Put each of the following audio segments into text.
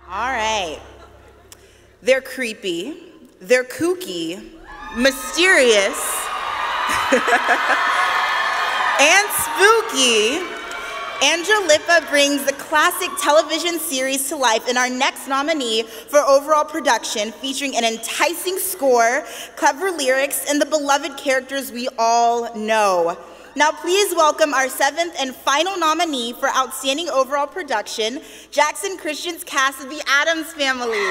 All right. They're creepy, they're kooky, mysterious, and spooky. Angelica brings the classic television series to life in our next nominee for overall production, featuring an enticing score, clever lyrics, and the beloved characters we all know. Now please welcome our 7th and final nominee for Outstanding Overall Production, Jackson Christian's cast of the Addams Family.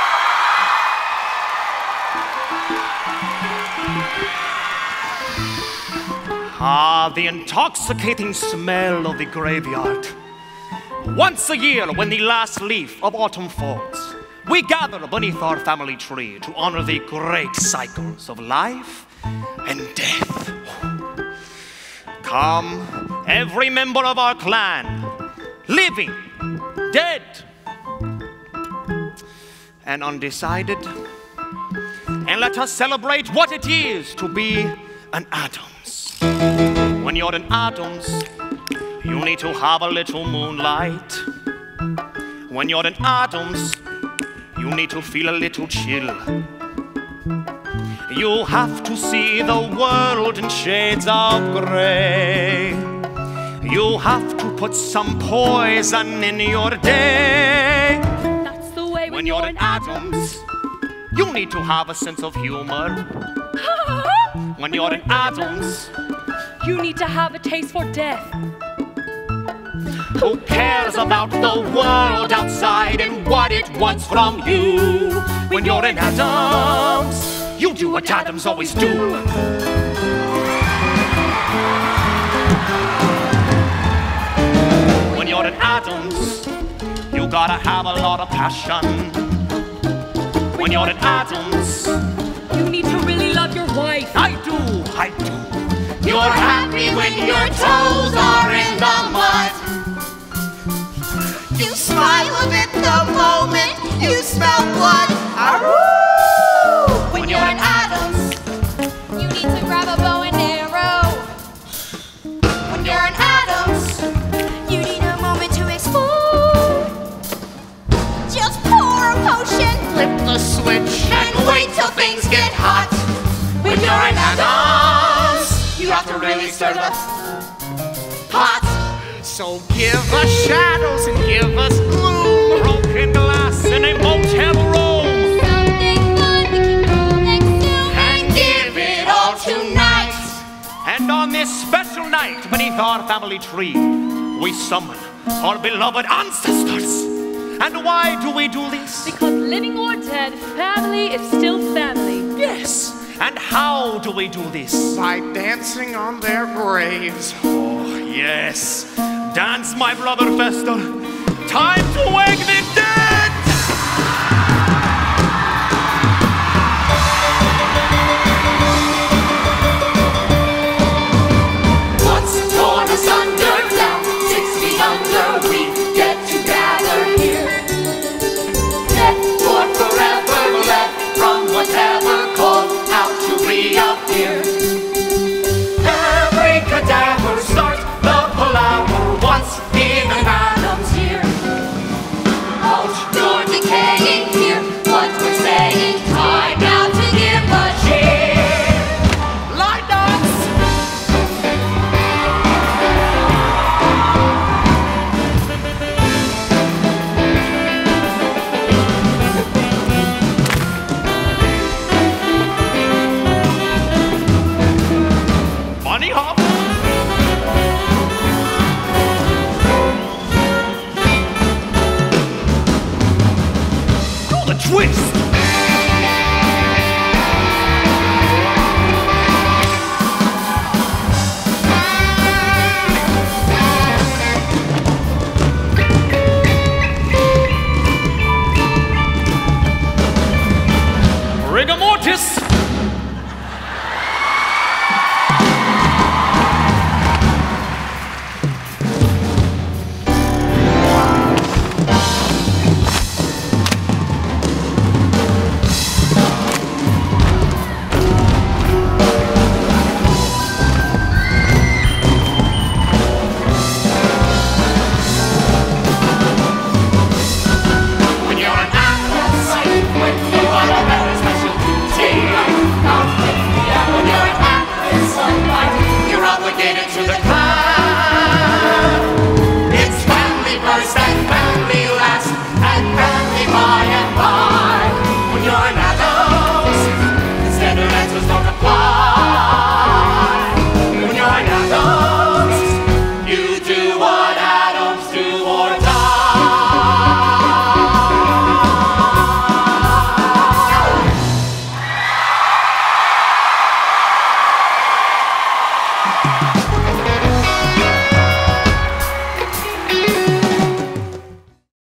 Ah, the intoxicating smell of the graveyard. Once a year, when the last leaf of autumn falls, we gather beneath our family tree to honor the great cycles of life and death. Come, every member of our clan, living, dead, and undecided, and let us celebrate what it is to be an Addams. When you're an Addams, you need to have a little moonlight. When you're an Addams, you need to feel a little chill. You have to see the world in shades of gray. You have to put some poison in your day. That's the way when you're an Addams, you need to have a sense of humor. When you're an Addams, you need to have a taste for death. Who cares about the world outside and what it wants from you? When you're an Addams, you do what Addams always do. When you're an Addams, you gotta have a lot of passion. When you're an Addams, you need to really love your wife. I do. You're happy when your toes are in the mud. You smile a bit the moment you smell blood. When you're an Addams, you need to grab a bow and arrow. when you're an Addams, You need a moment to explode. Just pour a potion, flip the switch and wait till things get hot. When you're an Addams, you have to really stir the pot. So give us shadows and give us gloom, broken glass in a motel room, something fun we can all consume, and give it all tonight. and on this special night beneath our family tree, we summon our beloved ancestors. And why do we do this? Because living or dead, family is still family. Yes. And how do we do this? By dancing on their graves. Oh, yes. Dance, my brother Fester. Time to wake the dead! What's torn asunder down 6 feet under, we get to gather here. Death or forever left from whatever called out to reappear. Every cadaver starts the palaver once in an Addams here. Out, you're decaying here. What we're saying, time now to give a cheer. Line dance! Bunny hop! Do the twist!